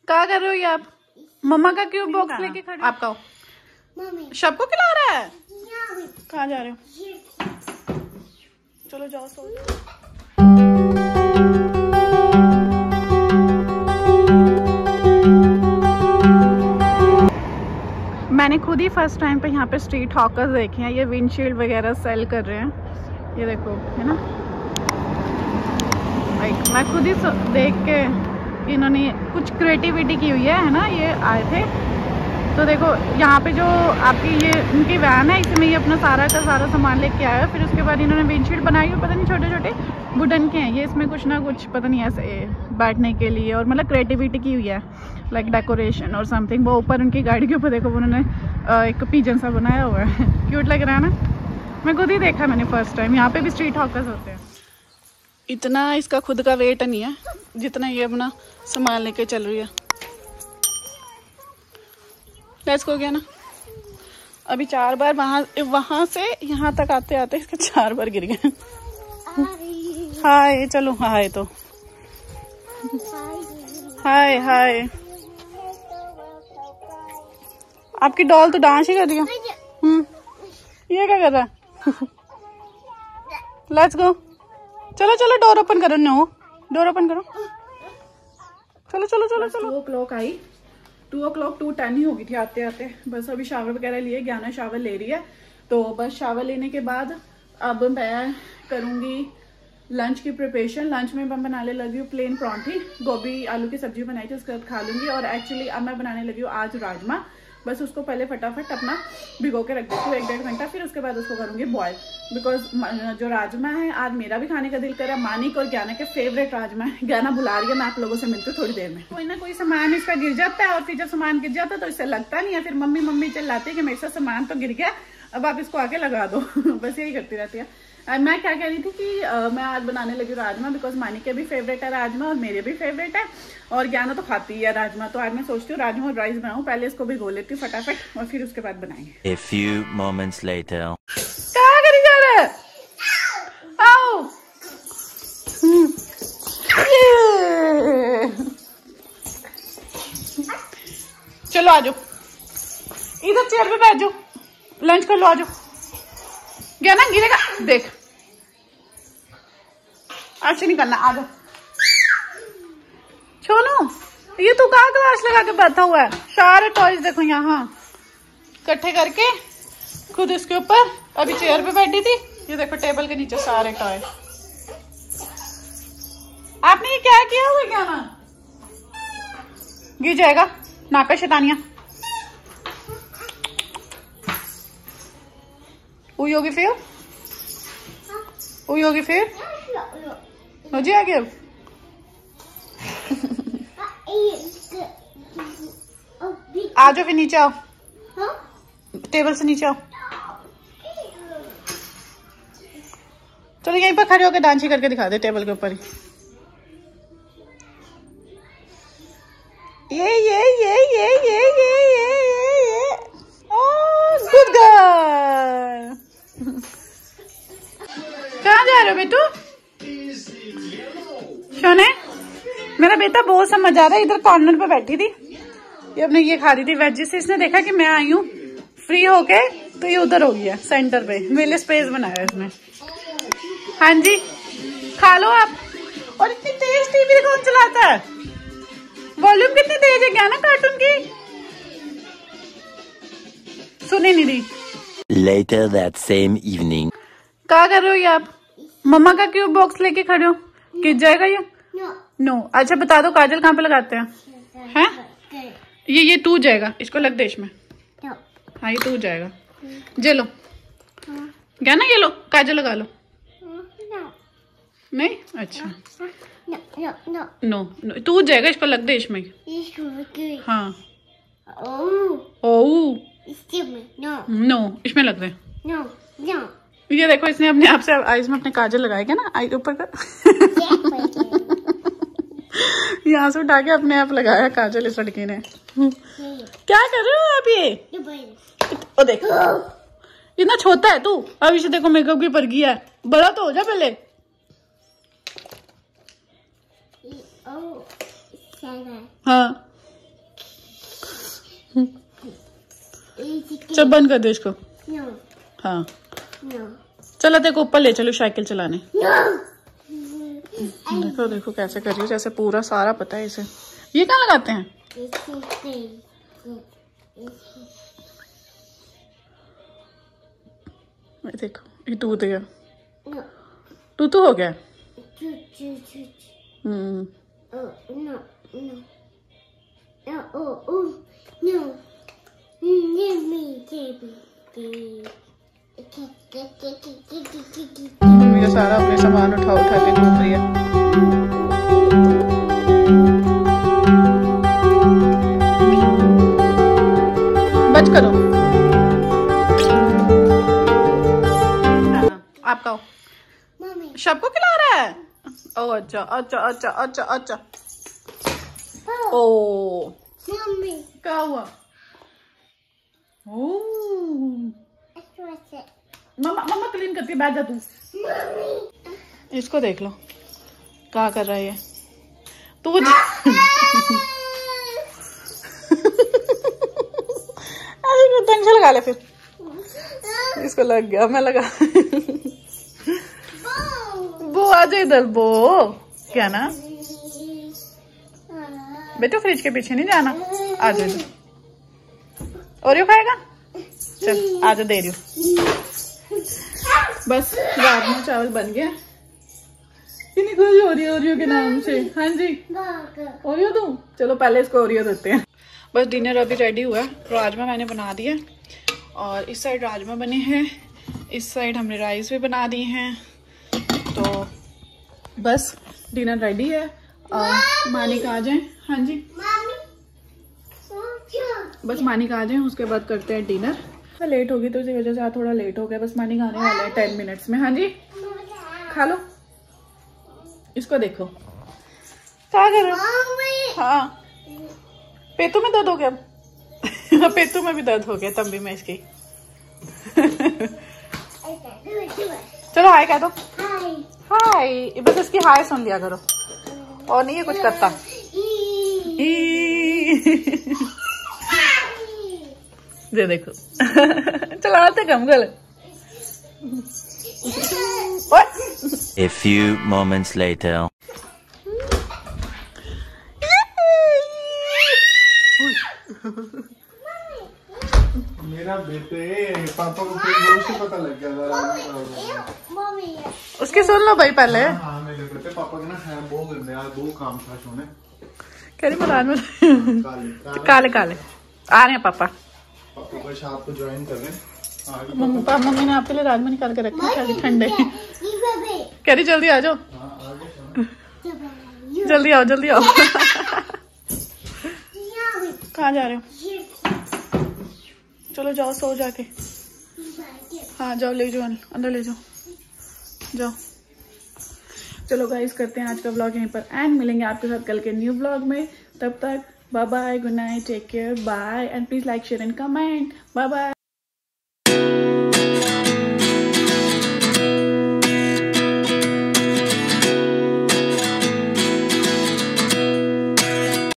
क्या कर रहे हो ये आप? मम्मा का क्यों बॉक्स लेके खड़े? आपका सबको खिला रहा है? कहाँ जा रहे हो? चलो जाओ सो जाओ। मैंने खुद ही फर्स्ट टाइम पे यहाँ पे स्ट्रीट हॉकर्स देखे हैं। ये विंडशील्ड वगैरह सेल कर रहे हैं, ये देखो है ना। लाइक मैं खुद ही देख के इन्होंने कुछ क्रिएटिविटी की हुई है ना। ये आए थे तो देखो यहाँ पे जो आपकी ये उनकी वैन है, इसमें ये अपना सारा का सारा सामान लेके आया है। फिर उसके बाद इन्होंने विंडशील्ड बनाई है, पता नहीं छोटे छोटे वुडन के हैं ये। इसमें कुछ ना कुछ पता नहीं ऐसे बैठने के लिए और मतलब क्रिएटिविटी की हुई है, लाइक डेकोरेशन और समथिंग। वो ऊपर उनकी गाड़ी के ऊपर देखो उन्होंने एक पिजन सा बनाया हुआ है। क्यूट लग रहा है ना। मैं खुद ही देखा मैंने फर्स्ट टाइम। यहाँ पे भी स्ट्रीट हॉकर्स होते हैं। इतना इसका खुद का वेट नहीं है जितना ये अपना सामान लेके चल रही है। लेट्स गो गया ना। अभी 4 बार वहां से यहाँ तक आते आते इसके 4 बार गिर गए। हाय चलो हाय तो हाय हाय। आपकी डॉल तो डांस ही कर रही है। ये क्या कर रहा है? Let's go. चलो चलो डोर ओपन करो। नो डोर ओपन करो। चलो चलो चलो चलो। 2 o'clock आई। 2 o'clock 2:10 ही होगी थी आते आते। बस अभी शावर वगैरह लिए, ज्ञाना शावर ले रही है। तो बस शावर लेने के बाद अब मैं करूंगी लंच की प्रिपरेशन। लंच में मैं बनाने लगी हूँ प्लेन परांठी। गोभी आलू की सब्जी बनाई थी, उसके बाद खा लूंगी। और एक्चुअली अब मैं बनाने लगी हूँ आज राजमा। बस उसको पहले फटाफट अपना भिगो के रख देती हूँ 1-1.5 घंटा। फिर उसके बाद उसको करूंगी बॉयल। बिकॉज जो राजमा है आज मेरा भी खाने का दिल कर रहा है। मानिक और ज्ञाना के फेवरेट राजमा है। ज्ञाना बुला रही है, मैं आप लोगों से मिलती हूँ थोड़ी देर में। कोई ना कोई सामान इसका गिर जाता है और फिर जब सामान गिर जाता है तो इससे लगता नहीं है। फिर मम्मी चिल्लाती है कि मेरे साथ सामान तो गिर गया, अब आप इसको आके लगा दो। बस यही करती रहती है। मैं क्या कह रही थी कि मैं आज बनाने लगी राजमा। बिकॉज मानी के भी फेवरेट है राजमा और मेरे भी फेवरेट है। और ज्ञाना तो खाती है राजमा। तो आज मैं सोचती हूँ राजमा और राइस बनाऊं। पहले इसको भिगो लेती हूँ फटाफट और फिर उसके बाद बनाएंगे। A few moments later. क्या करी जा रहा है? आओ। चलो आ जाओ, इधर चेयर पे बैठ जाओ, लंच कर लो। आ जाओ। गया ना, गिरेगा देख। ऐसे नहीं करना। आ जाओ। छोनू ये तू कहाँ क्लास लगा के बैठा हुआ है? सारे टॉयज देखो यहाँ इकट्ठे करके खुद इसके ऊपर। अभी चेयर पे बैठी थी, ये देखो टेबल के नीचे सारे टॉय। आपने ये क्या किया हुआ? क्या ना गिर जाएगा। नाका शैतानिया हुई होगी फिर। हुई होगी फिर। हो जाएगी अब। आ जाओ फिर नीचे आओ। टेबल से नीचे आओ। चलो यहीं पर खड़े होकर डांसी करके दिखा दे टेबल के ऊपर ही। ये गुड गर्ल। कहाँ जा रहे हो बेटू? सोने मेरा बेटा बहुत समझ आ रहा है। इधर कॉर्नर पे बैठी थी, ये अपने ये खा रही थी वेजिस। इसने देखा कि मैं आई हूँ फ्री होके तो ये उधर हो गया सेंटर पे। मेरे लिए स्पेस बनाया इसने। हाँ जी खा लो आप। और इतनी तेज टीवी कौन चलाता है? वॉल्यूम कितनी तेज है क्या ना कार्टून की? सुनी नहीं रही। Later that same evening. क्या कर रहे हो ये आप? मम्मा का क्यों बॉक्स लेके खड़े हो? गिर जाएगा ये। नो अच्छा बता दो काजल कहाँ पे लगाते हैं? हैं? ये टूट जाएगा, इसको लग दे इसमें। हाँ ये टूट जाएगा। जे लो क्या ना, ये लो काजल लगा लो। नहीं अच्छा नो टूट जाएगा, इसको लग दे इसमें। हाँ ओ नो इसमें लग दे। ये देखो इसने अपने आप से आईज में अपने काजल लगाए क्या ना, आई ऊपर कर। यहाँ से उठा के अपने आप लगाया काजल इस लड़की ने। क्या कर रहे हो आप? ये ओ देखो इतना छोटा है तू। अब इसे देखो मेकअप की पर गया है। बड़ा तो हो जा पहले। हाँ चल बंद कर दे इसको। हाँ चलो देखो ऊपर ले चलो साइकिल चलाने। देखो देखो कैसे कर रही है, जैसे पूरा सारा पता है इसे। ये कहाँ लगाते हैं? देखो ये टूट गया, टूटू हो गया। मम्मी का सारा अपने सामान उठा उठा के घूम रही है। बच करो। आपका सबको खिला रहा है? ओ अच्छा अच्छा अच्छा अच्छा अच्छा। ओ क्या हुआ? मम्मा मम्मा क्लीन करके बैठ जा तू। इसको देख लो क्या कर रहा है ये। तू अरे टेंशन लगा ले फिर। इसको लग गया, मैं लगा। वो आ जाए इधर। वो क्या ना बेटा, फ्रिज के पीछे नहीं जाना। आ जाओ इधर। ओरियो खाएगा? चल आ जाओ, दे रही हूँ। बस राजमा चावल बन गया। कितनी खुशी हो रही है ओरियो के नाम से। हाँ जी ओरियो दूं? चलो पहले इसको ओरियो देते हैं। बस डिनर अभी रेडी हुआ है। राजमा मैंने बना दिया और इस साइड राजमा बने हैं, इस साइड हमने राइस भी बना दिए हैं। तो बस डिनर रेडी है और मानिक आ जाए। हाँ जी बस मानिक आ जाए, उसके बाद करते हैं डिनर। लेट होगी तो इसी वजह से आज थोड़ा लेट हो गया। बस मानिक आने वाला है 10 मिनट्स में। हाँ जी खा लो। इसको देखो क्या कर रहे हो? हाँ पेटू में दर्द हो गया। पेटू में भी दर्द हो गया तब भी मैं इसकी। चलो हाय कह दो। हाय बस इसकी हाय सुन लिया करो और नहीं है कुछ करता। ये देखो चलाते कम गल। A few moments later. मेरा बेटे पापा को फिर से पता लग गया। उसकी सुन लो भाई पहले। हाँ मेरे बेटे पापा के ना है बहुत गंदे यार, दो काम था सोने। कह रही मैदान में काले काले आ रहे हैं पापा। पापा बस आपको ज्वाइन कर रहे हैं। मम्मी ने आपके लिए राजमा निकाल के रखे हैं ठंडे। कह रही जल्दी आ जाओ। जल्दी आओ जल्दी आओ। कहाँ जा रहे हो? चलो जाओ सो जाके। हाँ जाओ ले जाओ अंदर ले जाओ जाओ। चलो गाइस करते हैं आज का व्लॉग यहीं पर एंड। मिलेंगे आपके साथ कल के न्यू व्लॉग में। तब तक bye bye, good night, take care, bye and please like share and comment. Bye bye.